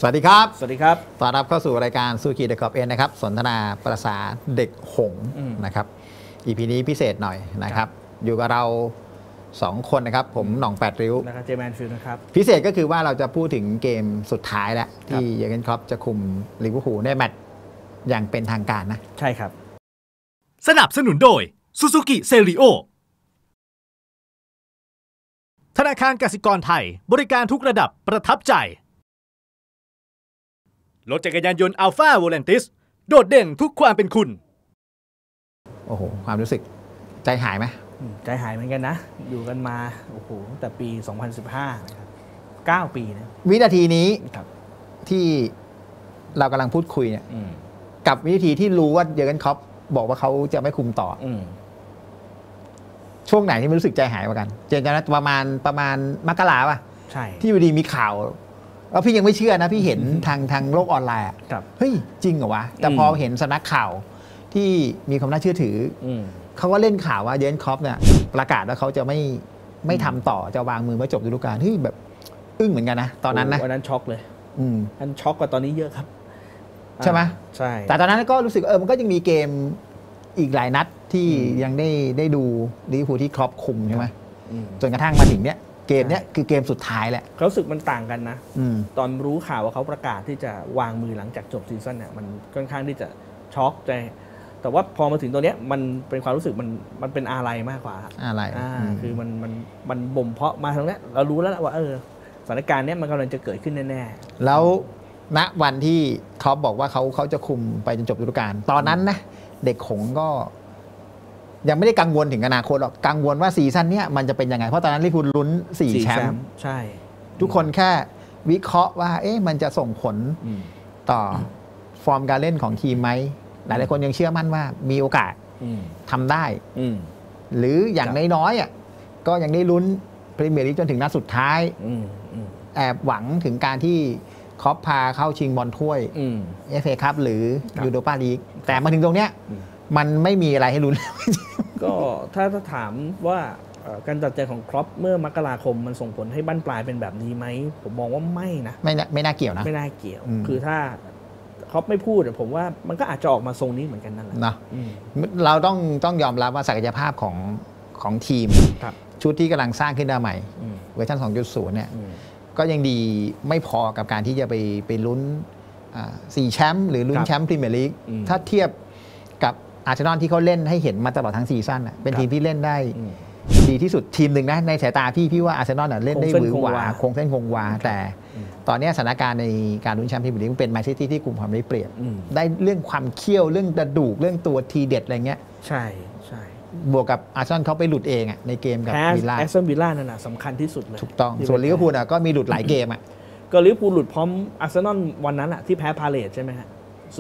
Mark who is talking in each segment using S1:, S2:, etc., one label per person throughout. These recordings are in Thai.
S1: สวัสดีครับ
S2: สวัสดีครับ
S1: ต้อนรับเข้าสู่รายการซูกิเดอะคอปเอ็นนะครับสนทนาประสาเด็กหงนะครับ EP นี้พิเศษหน่อยนะครับอยู่กับเรา2คนนะครับผมหน่อง8ริ้ว
S2: นะครับเจแมนฟิลนะครับ
S1: พิเศษก็คือว่าเราจะพูดถึงเกมสุดท้ายแล้วที่เยอร์เกนคล็อปจะคุมลิเวอร์พูลในแมตช์อย่างเป็นทางการนะ
S2: ใช่ครับ
S3: สนับสนุนโดย Suzuki Celerio ธนาคารกสิกรไทยบริการทุกระดับประทับใจรถจักรยานยนต์ Alpha Volantis โดดเด่นทุกความเป็นคุณ
S1: โอ้โหความรู้สึกใจหายไหม
S2: ใจหายเหมือนกันนะอยู่กันมาโอ้โหตั้งแต่ปี 2015 นะครับ9 ปีนะ
S1: วินาทีนี้ที่เรากำลังพูดคุยเนี่ยกับวินาทีที่รู้ว่าเยอร์เกนคล็อปบอกว่าเขาจะไม่คุมต่อช่วงไหนที่มันรู้สึกใจหายกว่ากันเจนจำได้ประมาณมกราป่ะ
S2: ใช่
S1: ที่อยู่ดีมีข่าวแล้วพี่ยังไม่เชื่อนะพี่เห็นทางโลกออนไลน์เฮ้ยจริงเหรอวะแต่พอเห็นสำนักข่าวที่มีความน่าเชื่อถือเขาก็เล่นข่าวว่าเยอร์เกนคล็อปเนี่ยประกาศว่าเขาจะไม่ทำต่อจะวางมือมาจบฤดูกาลเฮ้ยแบบอึ้งเหมือนกันนะตอนนั้นนะ
S2: วันนั้นช็อกเลยอันช็อกกว่าตอนนี้เยอะครับ
S1: ใช่ไหม
S2: ใช่
S1: แต่ตอนนั้นก็รู้สึกมันก็ยังมีเกมอีกหลายนัดที่ยังได้ดูลิเวอร์พูลที่คล็อปคุมใช่ไหมจนกระทั่งมาถึงเนี้ยเกมเนี้ยคือเกมสุดท้ายแหละ
S2: เขาสึกมันต่างกันนะตอนรู้ข่าวว่าเขาประกาศที่จะวางมือหลังจากจบซีซั่นเนี่ยมันค่อนข้างที่จะช็อกใจแต่ว่าพอมาถึงตัวเนี้ยมันเป็นความรู้สึกมันเป็นอะไรมากกว่า
S1: อะไร
S2: คือมันบ่มเพาะมาตรงนี้เรารู้แล้วว่าสถานการณ์เนี้ยมันกำลังจะเกิดขึ้นแน่
S1: ๆแล้วณวันที่คล็อปบอกว่าเขาจะคุมไปจนจบฤดูกาลตอนนั้นนะเด็กหงก็ยังไม่ได้กังวลถึงอนาคตหรอกกังวลว่าซีซั่นนี้มันจะเป็นยังไงเพราะตอนนั้นลิเวอร์พูลลุ้น4แชมป์
S2: ใช่
S1: ทุกคนแค่วิเคราะห์ว่ามันจะส่งผลต่อฟอร์มการเล่นของทีมไหมหลายๆคนยังเชื่อมั่นว่ามีโอกาสทำได้หรืออย่างน้อยๆก็ยังได้ลุ้นพรีเมียร์ลีกจนถึงนัดสุดท้ายแอบหวังถึงการที่คล็อปพาเข้าชิงบอลถ้วยFA คัพหรือยูโรปาลีกแต่มาถึงตรงเนี้ยมันไม่มีอะไรให้ลุ้น
S2: ก็ถ้าถามว่าการตัดใจของคล็อปเมื่อมกราคมมันส่งผลให้บั้นปลายเป็นแบบนี้ไหมผมมองว่าไม่นะ
S1: ไม่น่าเกี่ยวนะ
S2: ไม่น่าเกี่ยวคือถ้าคล็อปไม่พูดผมว่ามันก็อาจจะออกมาทรงนี้เหมือนกันนั่นแหละ
S1: นะเราต้องยอมรับว่าศักยภาพของทีมชุดที่กำลังสร้างขึ้นมาใหม่เวอร์ชัน 2.0 เนี่ยก็ยังดีไม่พอกับการที่จะไปลุ้น4แชมป์หรือลุ้นแชมป์พรีเมียร์ลีกถ้าเทียบกับอาร์เซนอลที่เขาเล่นให้เห็นมาตลอดทั้งซีซั่นเป็นทีมที่เล่นได้ดีที่สุดทีมหนึ่งนะในสายตาพี่ว่าอาร์เซนอลเล่นได้หวือหวาคงเส้นคงวาแต่ตอนนี้สถานการณ์ในการลุ้นแชมป์พรีเมียร์ลีกเป็นแมนซิตี้ที่กลุ่มความได้เปรียบได้เรื่องความเขี้ยวเรื่องกระดูกเรื่องตัวทีเด็ดอะไรเงี้ย
S2: ใช่
S1: บวกกับอาร์เซนอลเขาไปหลุดเองในเกมกับวิลล่า
S2: แอสตันวิลล่านั่นสำคัญที่สุดเลย
S1: ถูกต้องส่วนลิเวอร์พูลก็มีหลุดหลายเกม
S2: ก็ลิเวอร์พูลหลุดพร้อมอาร์เซนอลวันนั้นที่แพ้พาเลทใช่ไหมฮะ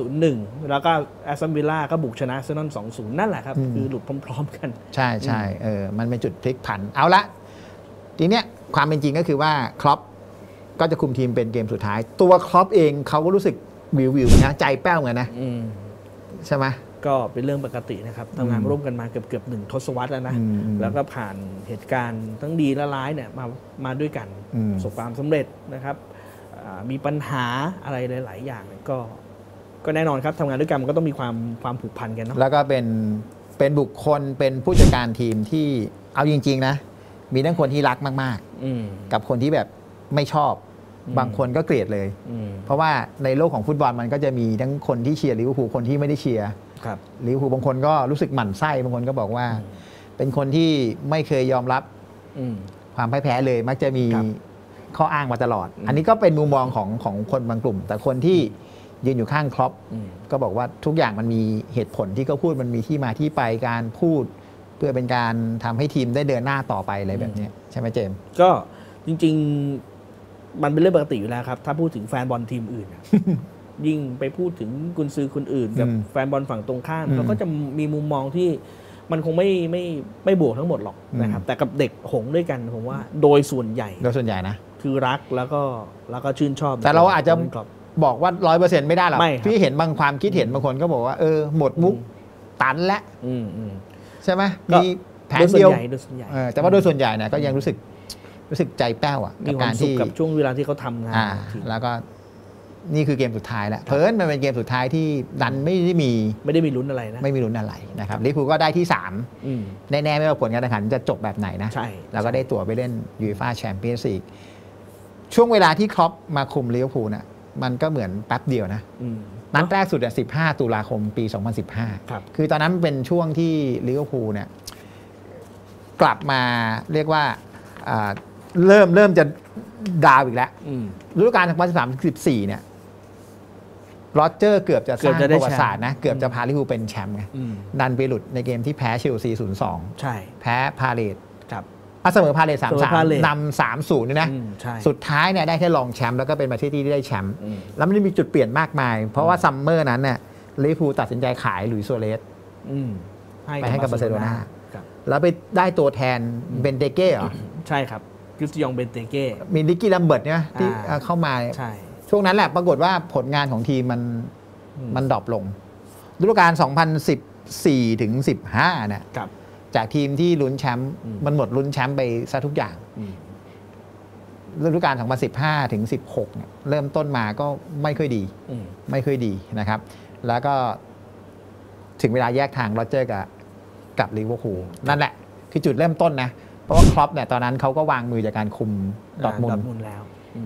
S2: 0-1 แล้วก็แอสตันวิลล่าก็บุกชนะอาร์เซนอล 2-0 นั่นแหละครับคือหลุดพร้อมๆกัน
S1: ใช่มันเป็นจุดพลิกผันเอาละทีเนี้ยความเป็นจริงก็คือว่าคล็อปก็จะคุมทีมเป็นเกมสุดท้ายตัวคล็อปเองเขาก็รู้สึกวิวนะใจแป้วเหมือนกันนะใช่ไหม
S2: ก็เป็นเรื่องปกตินะครับทำงานร่วมกันมาเกือบ1 ทศวรรษแล้วนะแล้วก็ผ่านเหตุการณ์ทั้งดีและร้ายเนี่ยมาด้วยกันประสบความสำเร็จนะครับมีปัญหาอะไรหลายๆอย่างก็แน่นอนครับทำงานด้วยกันมันก็ต้องมีความผูกพันกันเนาะ
S1: แล้วก็เป็นบุคคลเป็นผู้จัดการทีมที่เอาจริงๆนะมีทั้งคนที่รักมากๆกับคนที่แบบไม่ชอบบางคนก็เกลียดเลยเพราะว่าในโลกของฟุตบอลมันก็จะมีทั้งคนที่เชียร์ลิเวอร์พูลคนที่ไม่ได้เชียร์ลิเวอร์พูลบางคนก็รู้สึกหมั่นไส้บางคนก็บอกว่าเป็นคนที่ไม่เคยยอมรับความพ่ายแพ้เลยมักจะมีข้ออ้างมาตลอดอันนี้ก็เป็นมุมมองของคนบางกลุ่มแต่คนที่ยืนอยู่ข้างคล็อปก็บอกว่าทุกอย่างมันมีเหตุผลที่เขาพูดมันมีที่มาที่ไปการพูดเพื่อเป็นการทำให้ทีมได้เดินหน้าต่อไปอะไรแบบนี้ใช่ไหมเจมส์
S2: ก็จริงๆมันเป็นเรื่องปกติอยู่แล้วครับถ้าพูดถึงแฟนบอลทีมอื่นยิ่งไปพูดถึงกุนซือคนอื่นกับแฟนบอลฝั่งตรงข้ามเขาก็จะมีมุมมองที่มันคงไม่บวกทั้งหมดหรอกนะครับแต่กับเด็กหงด้วยกันผมว่าโดยส่วนใหญ่
S1: นะ
S2: คือรักแล้วก็ชื่นชอบ
S1: แต่เราอาจจะบอกว่า 100% ไม่ได้หรอกพี่เห็นบางความคิดเห็นบางคนก็บอกว่าหมดมุกตันแล้วใช่ไหมมีแผนเดียวแต่ว่าโดยส่วนใหญ่เนี่ยก็ยังรู้สึกใจแป้วกับการที่
S2: กับช่วงเวลาที่เขาทำงาน
S1: แล้วก็นี่คือเกมสุดท้ายแล้วเพิ่นมันเป็นเกมสุดท้ายที่ดันไม่ได้มี
S2: ลุ้นอะไรนะ
S1: ไม่มีลุ้นอะไรนะครับลิเวอร์พูลก็ได้ที่3แน่ๆไม่ว่าผลการแข่งขันจะจบแบบไหนนะ
S2: ใช่
S1: แล้วก็ได้ตั๋วไปเล่นยูฟ่าแชมเปี้ยนส์ลีกช่วงเวลาที่คล็อปมาคุมลิเวอร์พูลน่ะมันก็เหมือนแป๊บเดียวนะนัดแรกสุด15 ตุลาคมปี 2015 คือตอนนั้นเป็นช่วงที่ลิเวอร์พูลเนี่ยกลับมาเรียกว่าเริ่มจะดาวอีกแล้วฤดูกาล2013-14เนี่ยโรเจอร์เกือบจะสร้างประวัติศาสตร์นะเกือบจะพาลิเวอร์พูลเป็นแชมป์ไงดันไปหลุดในเกมที่แพ้เชลซี 0-2
S2: ใช่
S1: แพ้พาเลท
S2: ครับ
S1: เสมอพาเลท 3-3 นำ 3-0 นี่นะสุดท้ายเนี่ยได้แค่รองแชมป์แล้วก็เป็นประเทศที่ได้แชมป์แล้วมันมีจุดเปลี่ยนมากมายเพราะว่าซัมเมอร์นั้นเนี่ยลิเวอร์พูลตัดสินใจขายหลุยส์ ซัวเรสไปให้กับบาร์เซโลนาแล้วไปได้ตัวแทนเบนเตเก้เหรอ
S2: ใช่ครับคริสติยองเบนเตเก้
S1: มีนิกกี้ลัมเบิร์ตเนี่ยที่เข้ามาช่วงนั้นแหละปรากฏว่าผลงานของทีมมันดรอปลงฤดูกาล 2014-15 เนี่ยจากทีมที่ลุ้นแชมป์มันหมดลุ้นแชมป์ไปซะทุกอย่างฤดูกาล 2015-16 เนี่ยเริ่มต้นมาก็ไม่ค่อยดีนะครับแล้วก็ถึงเวลาแยกทางโรเจอร์กับลิเวอร์พูลนั่นแหละคือจุดเริ่มต้นนะเพราะว่าคล็อปเนี่ยตอนนั้นเขาก็วางมือจากการคุมดอร์ทมุนด์
S2: แล้ว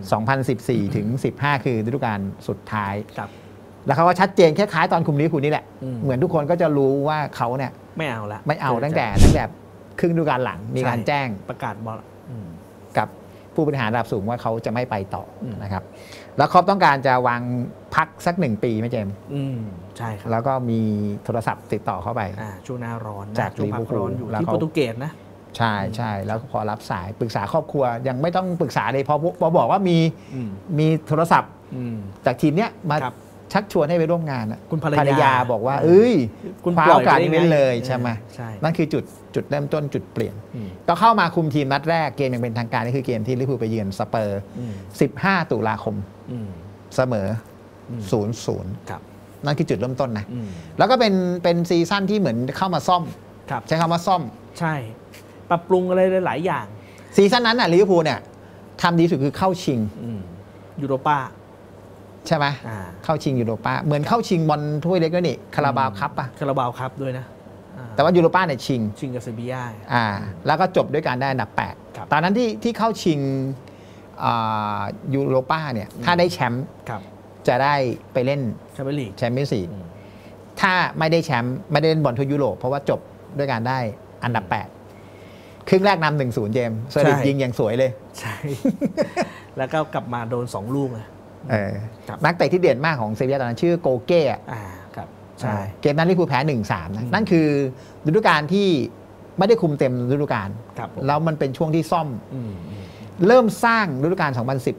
S1: 2014-15 คือฤดูกาลสุดท้ายแล้วเขาก็ชัดเจนคล้ายๆตอนคุมลิเวอร์พูลนี่แหละเหมือนทุกคนก็จะรู้ว่าเขาเนี่ย
S2: ไม่เอาละ
S1: ไม่เอาตั้งแต่ครึ่งฤดูกาลหลังมีการแจ้ง
S2: ประกาศบอล
S1: กับผู้บริหารระดับสูงว่าเขาจะไม่ไปต่อนะครับแล้วคล็อปต้องการจะวางพักสัก1 ปีไหมเจมส์
S2: ใช่ครับ
S1: แล้วก็มีโทรศัพท์ติดต่อเข้าไป
S2: ช่วงหน้าร้อน
S1: จากลิเวอร์พูล
S2: อยู่ที่โปรตุเกสนะ
S1: ใช่แล้วพอรับสายปรึกษาครอบครัวยังไม่ต้องปรึกษาเลยพอบอกว่ามีโทรศัพท์จากทีมเนี้ยมาชักชวนให้ไปร่วมงาน
S2: คุณภร
S1: รยาบอกว่าคุณคว้าโอกาสนี้เลยใช่ไหมนั่นคือจุดเริ่มต้นจุดเปลี่ยนก็เข้ามาคุมทีมนัดแรกเกมอย่างเป็นทางการนี่คือเกมที่ลิเวอร์พูลไปเยือนสเปอร์15 ตุลาคมเสมอ 0-0 นั่นคือจุดเริ่มต้นนะแล้วก็เป็นซีซั่นที่เหมือนเข้ามาซ่อมใช้คำว่าซ่อม
S2: ใช่ปรับปรุงอะไรหลายอย่าง
S1: ซีซั่นนั้นลิเวอร์พูลเนี่ยทำดีสุดคือเข้าชิง
S2: ยูโรป้า
S1: ใช่ไหมเข้าชิงยูโรป้าเหมือนเข้าชิงบอลถ้วยเล็กด้วยนี่คาราบาวคัพป่ะ
S2: คาราบาวคัพด้วยนะ
S1: แต่ว่ายูโรป้าเนี่ยชิง
S2: กับเซบีย่า
S1: แล้วก็จบด้วยการได้อันดับ8ตอนนั้นที่เข้าชิงยูโรป้าเนี่ยถ้าได้แชมป์จะได้ไปเล่น
S2: แชมเปี้ยน
S1: ลีกถ้าไม่ได้แชมป์ไม่ได้เล่นบอลทั่วยุโรปเพราะว่าจบด้วยการได้อันดับ8ครึ่งแรกนำ 1-0 เจมส์เซอร์ลิกยิงอย่างสวยเลย
S2: ใช่แล้วก็กลับมาโดน2 ลูกนะ
S1: นักเตะที่เด่นมากของเซบีย่าตอนนั้นชื่อโกเก้
S2: ครับใช่
S1: เกมนั้นลิเวอร์พูลแพ้ 1-3 นะนั่นคือฤดูกาลที่ไม่ได้คุมเต็มฤดูกาลแล้วมันเป็นช่วงที่ซ่อมเริ่มสร้างฤดูกาล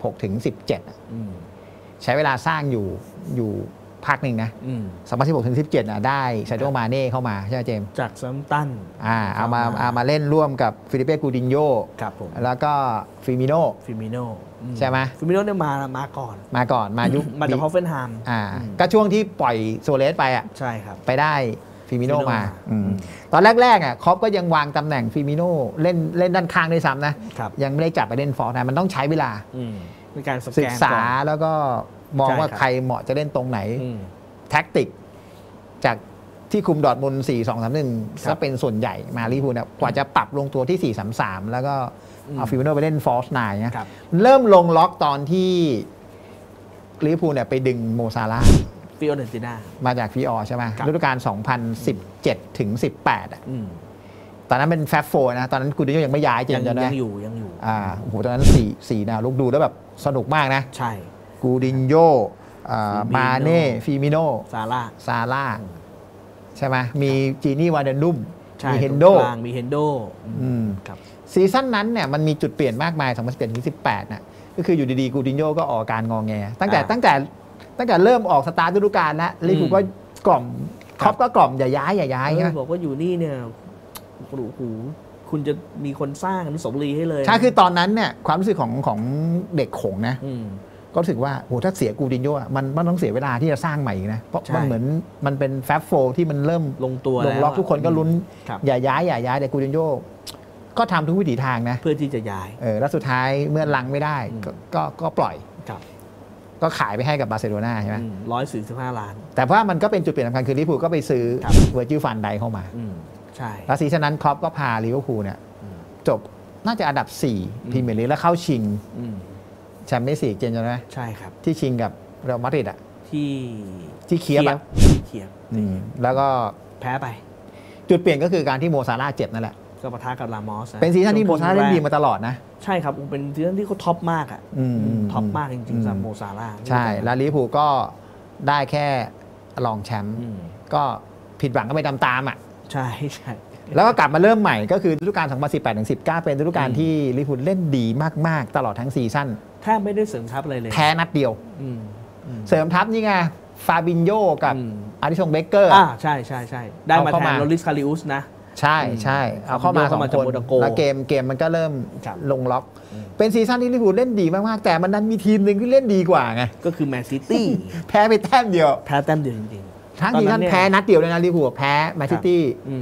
S1: 2016-17 ใช้เวลาสร้างอยู่พักหนึ่งนะ2016-17นะได้ซาดิโอ มาเน่เข้ามาใช่ไหมเจมส์
S2: จากซัมตัน
S1: เอามาเล่นร่วมกับฟิลิเป้ กูดินโญ่แล้วก็ฟิมิโน่ใช่ไหม
S2: ฟิมิโน่เนี่ยมาก่อน
S1: มายุค
S2: มาจากฮอฟเฟนไฮม์
S1: ก็ช่วงที่ปล่อยโซเลสไป
S2: ใช่ครับ
S1: ไปได้ฟิมิโน่มาตอนแรกๆครอปก็ยังวางตำแหน่งฟิมิโน่เล่นด้านข้างด้วยซ้ำนะยังไม่ได้จับไปเล่นฟอร์นะมันต้องใช้เวลา
S2: ในการ
S1: ศึกษาแล้วก็มองว่าใครเหมาะจะเล่นตรงไหนแท็กติกจากที่คุมดอร์ทมุนด์ 4-2-3-1 ก็เป็นส่วนใหญ่มาลิเวอร์พูลกว่าจะปรับลงตัวที่ 4-3-3 แล้วก็เอาฟิมิโน่ไปเล่นฟอร์สไนน์นะเริ่มลงล็อกตอนที่ลิเวอร์พูลไปดึงโมซาลาห์
S2: ฟิโอเรนติน่า
S1: มาจากฟิออใช่ไหมฤดูกาล 2017-18 ตอนนั้นเป็นแฟบโฟนะตอนนั้นกูดิโญ่ยังไม่ย้ายจริงๆ
S2: ยังอยู่
S1: โอ้โหตอนนั้น4แนวลุกดูแล้วแบบสนุกมากนะ
S2: ใช่
S1: กูดิโญ่มาเน่ฟิมิโน่
S2: ซา
S1: ร่าใช่ไหมมีจีนี่วาเดนดุมมีเฮนโดซีซั่นนั้นเนี่ยมันมีจุดเปลี่ยนมากมาย 2017-18 น่ะก็คืออยู่ดีๆกูดิโญ่ก็ออกการงอแงตั้งแต่เริ่มออกสตาร์ทฤดูกาลแล้วลิเวอร์พูลก็กล่อมครอปก็กล่อมอย่าย้าย
S2: บอกว่าอยู่นี่เนี่ยโอ้โหคุณจะมีคนสร้างอนุสาวรีย์ให้เลย
S1: ใช่คือตอนนั้นเนี่ยความรู้สึกของเด็กขงนะก็รู้สึกว่าโหถ้าเสียกูดินโญ่มันต้องเสียเวลาที่จะสร้างใหม่นะเพราะมันเหมือนมันเป็นแฟบโฟที่มันเริ่ม
S2: ลงตัว
S1: ลงล็อกทุกคนก็ลุ้นอย่าย้ายแต่กูดินโญ่ก็ทำทุกวิถีทางนะ
S2: เพื่อที่จะย้าย
S1: แล้วสุดท้ายเมื่อลังไม่ได้ก็ปล่อยก็ขายไปให้กับบาร์เซโลนาใช่ไหม
S2: 145 ล้าน
S1: แต่ว่ามันก็เป็นจุดเปลี่ยนสำคัญคือลิเวอร์พูลก็ไปซื้อเวอร์จิลฟันไดเข้ามา
S2: ใช่
S1: แล้วซีซั่นนั้นคล็อปก็พาลิเวอร์พูลเนี่ยจบน่าจะอันดับ4พรีเมียร์ลีกแล้วเข้าชิงแชมเปี้ยนส์ลีกเจนจำได้ไหม
S2: ใช่ครับ
S1: ที่ชิงกับเรอัลมาดริดอะที่เคียบแล้วก็
S2: แพ้ไป
S1: จุดเปลี่ยนก็คือการที่โมซาร่าเจ็บนั่นแหละ
S2: ก็ปะทะกับลามอส
S1: เป็นซีซั่นที่โมซาร่าเล่นดีมาตลอดนะ
S2: ใช่ครับเป็นซีซั่นที่เขาท็อปมากอ่ะท็อปมากจริงๆสำหรับโมซาร่า
S1: ใช่แล้วลิเวอร์พูลก็ได้แค่รองแชมป์ก็ผิดหวังก็ไปตามๆอ่ะ
S2: ใช่ใช่
S1: แล้วก็กลับมาเริ่มใหม่ก็คือฤดูกาล 2018-19 เป็นฤดูกาลที่ลิเวอร์พูลเล่นดีมากๆตลอดทั้งซีซั่น
S2: แทบไม่ได้เสริมทัพอะไรเลย
S1: แพ้นัดเดียวเสริมทัพนี่ไงฟาบินโญกับอาริซงเบเกอร์
S2: ใช่ใช่ใช่ได้มาแทนโรลิสคาริอุสนะ
S1: ใช่ใช่เอาเข้ามา2 คนแล้วเกมมันก็เริ่มลงล็อกเป็นซีซั่นที่ลิเวอร์พูลเล่นดีมากๆแต่มันนั้นมีทีมหนึ่งที่เล่นดีกว่าไง
S2: ก็คือแมนซิตี้
S1: แพ้ไปแต้มเดียว
S2: จริง
S1: ๆทั้งซีซั่นแพ้นัดเดียวเลยนะลิเวอร์พูลแพ้แมนซิตี้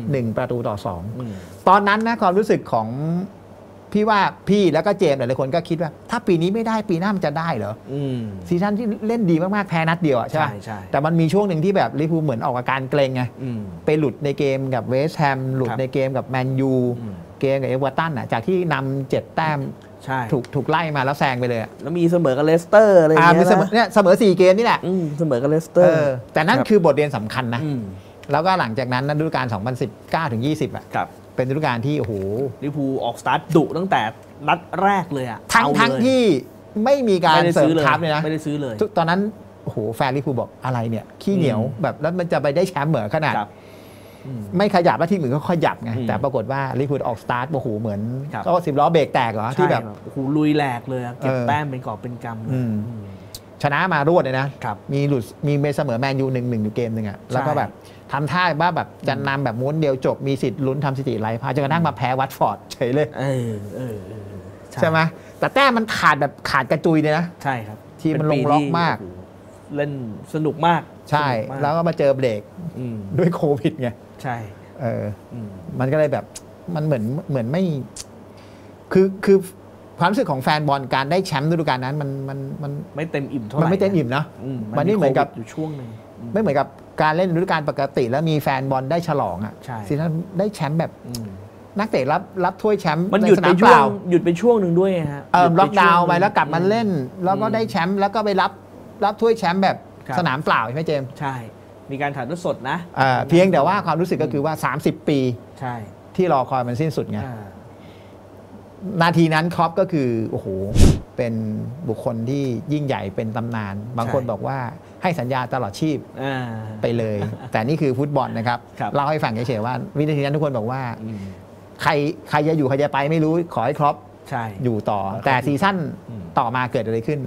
S1: 1-2ตอนนั้นนะความรู้สึกของพี่ว่าพี่แล้วก็เจมส์หลายคนก็คิดว่าถ้าปีนี้ไม่ได้ปีหน้ามันจะได้เหรอซีซั่นที่เล่นดีมากๆแพ้นัดเดียวใช่ไหมแต่มันมีช่วงหนึ่งที่แบบลิเวอร์พูลเหมือนออกอาการเกรงไงไปหลุดในเกมกับเวสต์แฮมหลุดในเกมกับแมนยูเกมกับเอเวอร์ตันจากที่นำ7 แต้มถูกไล่มาแล้วแซงไปเลย
S2: แล้วมีเสมอกับเลสเตอร์อะไรอย่างเงี้ย
S1: เนี่ยเสมอ4 เกมนี่แหละ
S2: เสมอกับเลสเตอร์
S1: แต่นั่นคือบทเรียนสำคัญนะแล้วก็หลังจากนั้นฤดูกาล 2019-20 เป็นฤดูกาลที่โอ้โห
S2: ลิเวอร์พูลออกสตาร์ทดุตั้งแต่นัดแรกเลยอ่ะ
S1: ทั้งที่ไม่มีการเสริมทัพเลยนะ
S2: ไม่ได้ซื้อเลย
S1: ตอนนั้นโอ้โหแฟนลิเวอร์พูลบอกอะไรเนี่ยขี้เหนียวแบบแล้วมันจะไปได้แชมป์เหมือนขนาดไม่ขยับแล้วทีมอื่นก็ขยับไงแต่ปรากฏว่าลิเวอร์พูลออกสตาร์ทโอ้โหเหมือนก็10 ล้อเบรกแตกเหรอที่แบบ
S2: โอ้โหลุยแหลกเลยเก็บแต้มเป็นกอบเป็นกำ
S1: ชนะมารวดเลยนะมีเสมอแมนยู1-1อยู่เกมนึงอ่ะแล้วก็แบบทำท่าว่าแบบจะนำแบบม้วนเดียวจบมีสิทธิ์ลุ้นทำสถิติไร้พ่ายจนกระทั่งมาแพ้วัตฟอร์ดเฉยเลยใช่ไหมแต่แต้มมันขาดกระจุยเลยนะ
S2: ใช่ครับ
S1: ทีมันลงล็อกมาก
S2: เล่นสนุกมาก
S1: ใช่แล้วก็มาเจอเบรกด้วยโควิดไง
S2: ใช่
S1: มันก็เลยแบบมันเหมือนไม่คือความรู้สึกของแฟนบอลการได้แชมป์ฤดูกาลนั้นมัน
S2: ไม่เต็มอิ่มเท่าไหร่
S1: มันไม่เต็มอิ่มนะมันไม่เหมือนกับ
S2: อยู่ช่วงนึง
S1: ไม่เหมือนกับการเล่นฤดูกาลปกติแล้วมีแฟนบอลได้ฉลองอ่ะซีซั่นได้แชมป์แบบนักเตะรับถ้วยแชมป์
S2: มันหยุดไปช่วงหนึ่งด้วยฮะ
S1: ล็อกดาวน์ไปแล้วกลับมาเล่นแล้วก็ได้แชมป์แล้วก็ไปรับถ้วยแชมป์แบบสนามเปล่าใช่ไหมเจมส์
S2: ใช่มีการถ่ายทอดสดนะ
S1: เพียงแต่ว่าความรู้สึกก็คือว่า30 ปี
S2: ใช่
S1: ที่รอคอยมันสิ้นสุดไงนาทีนั้นคล็อปก็คือโอ้โหเป็นบุคคลที่ยิ่งใหญ่เป็นตำนานบางคนบอกว่าให้สัญญาตลอดชีพไปเลยแต่นี่คือฟุตบอลนะครับเล่าให้ฟังเฉยๆว่าวินาทีนั้นทุกคนบอกว่าใครจะอยู่ใครจะไปไม่รู้ขอให้คล็อปอยู่ต่อแต่ซีซั่นต่อมาเกิดอะไรขึ้น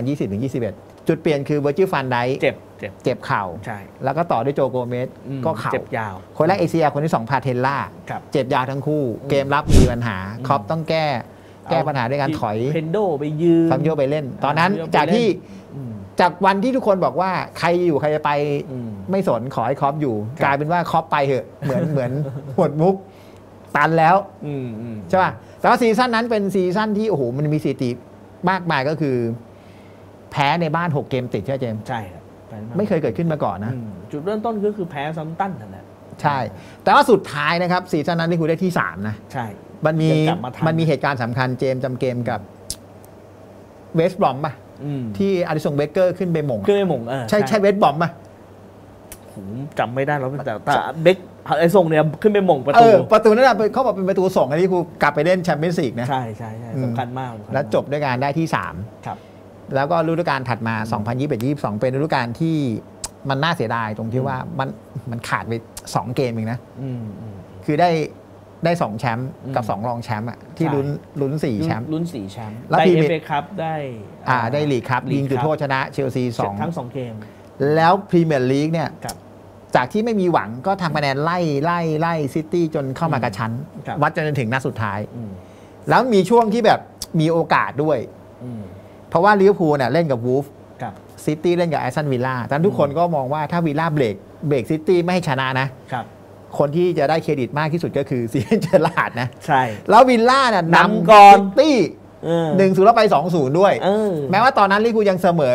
S1: 2020-21 จุดเปลี่ยนคือเวอร์จิลฟันไดเจ็บเข่าแล้วก็ต่อด้วยโจโกเมสก็เข่า
S2: เจ็บยาว
S1: คนแรกเอเชียคนที่2พาเทลล่าเจ็บยาวทั้งคู่เกมรับมีปัญหาคล็อปต้องแก้ปัญหาด้วยการถอย
S2: เพนโดไปยืน
S1: ฟังโยไปเล่นตอนนั้นจากวันที่ทุกคนบอกว่าใครอยู่ใครจะไปไม่สนขอให้คล็อปอยู่กลายเป็นว่าคล็อปไปเหอะเหมือนหมดมุกตันแล้วใช่ป่ะแต่ว่าซีซั่นนั้นเป็นซีซั่นที่โอ้โหมันมีสถิติมากมายก็คือแพ้ในบ้าน6 เกมติดใช่เจม
S2: ใช่ครับ
S1: ไม่เคยเกิดขึ้นมาก่อนนะ
S2: จุดเริ่มต้นก็คือแพ้ซัมตันนั่นแหละ
S1: ใช่แต่ว่าสุดท้ายนะครับซีซั่นนั้นที่คุณได้ที่3นะ
S2: ใช่
S1: มันมีเหตุการณ์สำคัญเจมจำเกมกับเวสต์บรอมป่ะที่อาริซงเบเกอร์ขึ้นไปหม่งใช่เวสต์บรอมป่ะ
S2: ผมจำไม่ได้แล้วแต่เบคไอ้ส่งเนี่ยขึ้นไปหม่งประ
S1: ตูนั่นแหละเขาบอกเป็นประตูส่งอันนี้กูกลับไปเล่นแชมเปี้ยนส์ลีกนะ
S2: ใช่สำคัญมาก
S1: แล้วจบด้วยการได้ที่3
S2: ครับ
S1: แล้วก็ฤดูกาลถัดมา 2021-22 เป็นฤดูกาลที่มันน่าเสียดายตรงที่ว่ามันขาดไป2 เกมเองนะคือได้2 แชมป์กับ2 รองแชมป์อ่ะที่ลุ้น4 แชมป์
S2: แล้วได้ FA คัพ
S1: ได้ลีกคัพยิงจุดโทษชนะเชลซี
S2: ทั้ง2 เกม
S1: แล้วพรีเมียร์ลีกเนี่ยจากที่ไม่มีหวังก็ทำคะแนนไล่ซิตี้จนเข้ามากระชั้นวัดจนถึงนัดสุดท้ายแล้วมีช่วงที่แบบมีโอกาสด้วยเพราะว่าลิเวอร์พูลเนี่ยเล่นกับวูฟซิตี้เล่นกับแอสตันวิลล่าแต่ทุกคนก็มองว่าถ้าวิลล่าเบรกซิตี้ไม่ให้ชนะนะคนที่จะได้เครดิตมากที่สุดก็คือซีเนเจอร์ลาดนะ
S2: ใช่
S1: แล้ววิลล่าเนี่ยนำ
S2: ก่อน
S1: ซิตี้1-0แล้วไป2-0ด้วยแม้ว่าตอนนั้นลิเวอร์พูลยังเสมอกับ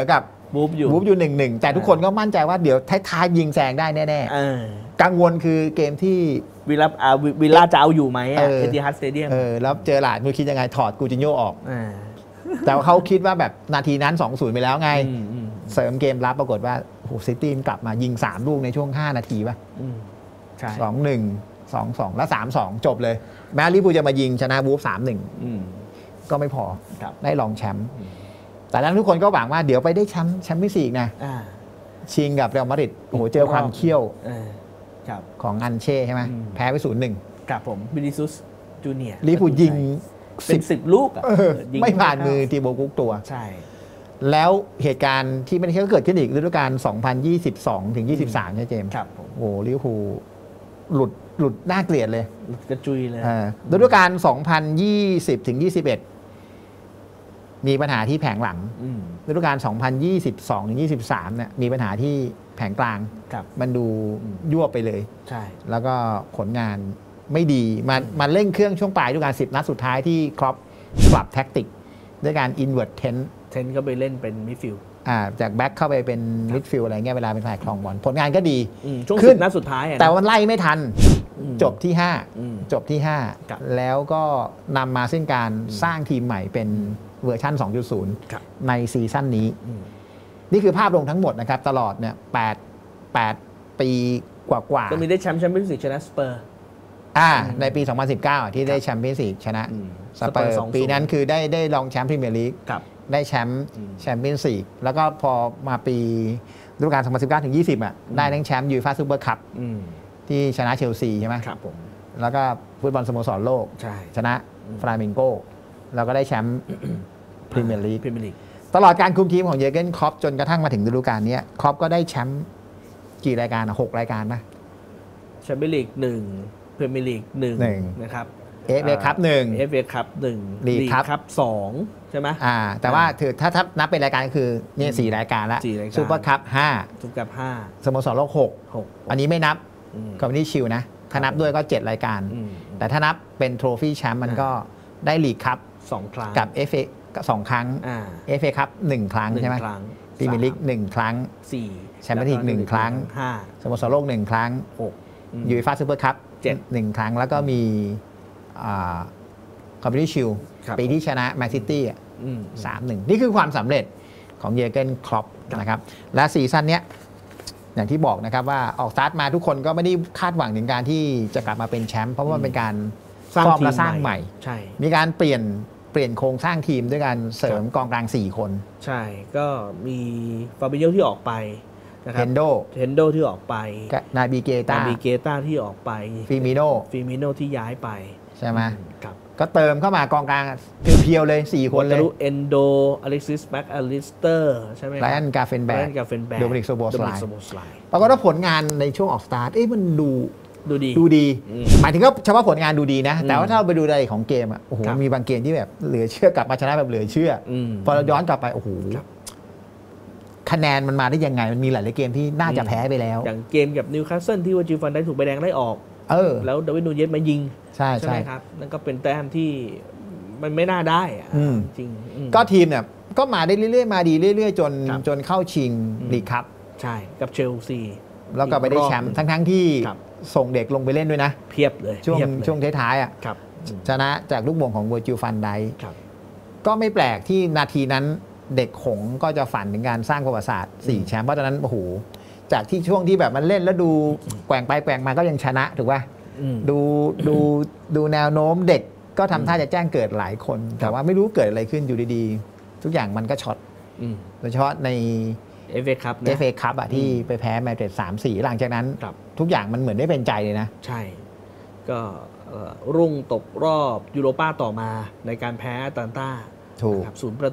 S2: วูฟอยู่
S1: 1-1 แต่ทุกคนก็มั่นใจว่าเดี๋ยวท้ายๆยิงแซงได้แน่ๆกังวลคือเกมที่
S2: วิลล่าจะเอาอยู่ไหมเอติฮัดสเตเดียม
S1: แล้วเจอหลาดมึงคิดยังไงถอดกูจินโยออกแต่ว่าเขาคิดว่าแบบนาทีนั้น 2-0 ไปแล้วไงเสริมเกมรับปรากฏว่าโอ้โหซิตี้กลับมายิง3ลูกในช่วง5นาทีป่ะ2-1 2-2 แล้ว 3-2 จบเลยแม้ลิเวอร์พูลจะมายิงชนะวูฟ 3-1 ก็ไม่พอได้รองแชมป์แต่นั้นทุกคนก็หวังว่าเดี๋ยวไปได้แชมป์ที่4นะชิงกับเรอัลมาดริดโอ้โหเจอความเขี้ยวของอันเช่ใช่ไหมแพ้ไป 0-1
S2: กับผมวินิซุสจูเนียร์
S1: ลิเวอร์พูลยิง
S2: เป็น10 ลูก
S1: ไม่ผ่านมือทีโบกุ๊กตัว
S2: ใช่
S1: แล้วเหตุการณ์ที่มันเกิดขึ้นอีกฤดูกาล 2022-23 ใช่เจมส์
S2: ครับ
S1: โอ้ลิเวอร์พูลหลุดน่าเกลียดเลย
S2: หลุดกระจุยเลย
S1: ฤดูกาล 2020-21 มีปัญหาที่แผงหลังฤดูกาล 2022-23 เนี่ยมีปัญหาที่แผงกลางมันดูยั่วไปเลย
S2: ใช่
S1: แล้วก็ผลงานไม่ดีมันเร่งเครื่องช่วงปลายฤดูกาล10 นัดสุดท้ายที่ครอปปรับแท็กติกด้วยการ invert เทน
S2: ก็ไปเล่นเป็นมิดฟิลด์
S1: จากแบ็คเข้าไปเป็นมิดฟิลด์อะไรเงี้ยเวลาเป็นฝ่ายครองบอลผลงานก็ดี
S2: ช่วง10 นัดสุดท้าย
S1: แต่วันไล่ไม่ทันจบที่5แล้วก็นำมาซึ่งการสร้างทีมใหม่เป็นเวอร์ชัน 2.0 ในซีซั่นนี้นี่คือภาพรวมทั้งหมดนะครับตลอดเนี่ย8 ปีกว่า
S2: ก็มีได้แชมป์เปี้ยนส์ลีกชนะสเปอร์
S1: ในปี 2019 ที่ได้แชมป์เปี้ยนส์ลีกชนะสเปอร์ปีนั้นคือได้รองแชมป์พรีเมียร์ลีกได้แชมป์แชมเปี้ยนส์ลีกแล้วก็พอมาปีฤดูกาล 2019-20 ได้ทั้งแชมป์ยูฟ่าซูเปอร์คัพที่ชนะเชลซีใช่ไหม
S2: ครับผม
S1: แล้วก็ฟุตบอลสโมสรโลกชนะฟลาเมงโกแล้วก็ได้แชมป์พรีเมียร์ลีกตลอดการคุมทีมของเยอร์เกนคล็อปจนกระทั่งมาถึงฤดูกาลนี้คล็อปก็ได้แชมป์กี่รายการ6 รายการนะ
S2: แชมเปี้ยนลีก1พรีเมียร์ลีก1นะครับ
S1: เอฟเอคัพ1
S2: เอฟเอคัพ1ลีกคัพ2ใช่ไหม
S1: แต่ว่าถือถ้านับเป็นรายการก็คือเนี่ย4 รายการแล้วซูเปอร์คัพ5
S2: ซูเปอร์คัพ5
S1: สโมสรโลก6อันนี้ไม่นับคอมมิวนิชิลนะถ้านับด้วยก็7 รายการแต่ถ้านับเป็นโทรฟี่แชมป์มันก็ได้ลีกคัพ
S2: 2 ครั้ง
S1: กับ FA 2 ครั้ง FA คัพ1 ครั้งใช่ไหมพรีเมียร์ลีก1 ครั้ง4แชมเปี้ยนส์ลีก1 ครั้ง5สโมสรโลก1 ครั้ง6ยูฟ่าซูเปอร์คัพ1 ครั้งแล้วก็มีคอมมิวนิชิลปีที่ชนะแมนซิตี้3-1นี่คือความสำเร็จของเยอร์เกนคล็อปนะครับและซีซั่นเนี้ยอย่างที่บอกนะครับว่าออกสตาร์ทมาทุกคนก็ไม่ได้คาดหวังถึงการที่จะกลับมาเป็นแชมป์เพราะว่ามันเป็นการซ่อมและสร้างใหม่มีการเปลี่ยนโครงสร้างทีมด้วยการเสริมกองกลาง4 คน
S2: ใช่ก็มีฟาบิโญที่ออกไป
S1: เฮนโด
S2: ที่ออกไป
S1: นาบิเกต้า
S2: ที่ออกไป
S1: ฟิมิโน
S2: ที่ย้ายไป
S1: ใช่ไหมก็เติมเข้ามากองกลางเพียวๆเลย4 คนเลย
S2: เอนโดอเล็กซิสแม็กอลิสเตอร์ใช่ไหม
S1: ไรอันกาเฟนแบกโดมินิกโซโบสไลปรากฏว่าผลงานในช่วงออกสตาร์ทมันดูดีหมายถึงก็เฉพาะผลงานดูดีนะแต่ว่าถ้าเราไปดูรายละเอียดของเกมโอ้โหมีบางเกมที่แบบเหลือเชื่อกลับมาชนะแบบเหลือเชื่อพอเราย้อนกลับไปโอ้โหคะแนนมันมาได้ยังไงมันมีหลายๆเกมที่น่าจะแพ้ไปแล้ว
S2: อย่างเกมกับนิวคาสเซิลที่วอจิฟันได้ถูกใบแดงไล่ออกแล้วดาวิดนูเยสมายิง
S1: ใช่
S2: ไหมครับนั่นก็เป็นแต้มที่มันไม่น่าได้จริง
S1: ก็ทีมเนี่ยก็มาได้เรื่อยๆมาดีเรื่อยๆจนเข้าชิงลีกคัพ
S2: ใช่กับเชลซี
S1: แล้วก็ไปได้แชมป์ทั้งที่ส่งเด็กลงไปเล่นด้วยนะ
S2: เพียบเลย
S1: ช่วงท้ายๆชนะจากลูกบ่งของเวอร์จิลฟันไดก็ไม่แปลกที่นาทีนั้นเด็กหงก็จะฝันถึงการสร้างประวัติศาสตร์4 แชมป์เพราะตอนนั้นโอ้โหจากที่ช่วงที่แบบมันเล่นแล้วดูแกว่งไปแกว่งมาก็ยังชนะถูกป่ะดูแนวโน้มเด็กก็ทำท่าจะแจ้งเกิดหลายคนแต่ว่าไม่รู้เกิดอะไรขึ้นอยู่ดีๆทุกอย่างมันก็ช็อตโดยเฉพาะใน
S2: FA
S1: Cup ที่ไปแพ้แมนเชสเตอร์ 3-4 หลังจากนั้นทุกอย่างมันเหมือนได้เป็นใจเลยนะ
S2: ใช่ก็รุ่งตกรอบยูโรป้าต่อมาในการแพ้แอตแลนตาครับ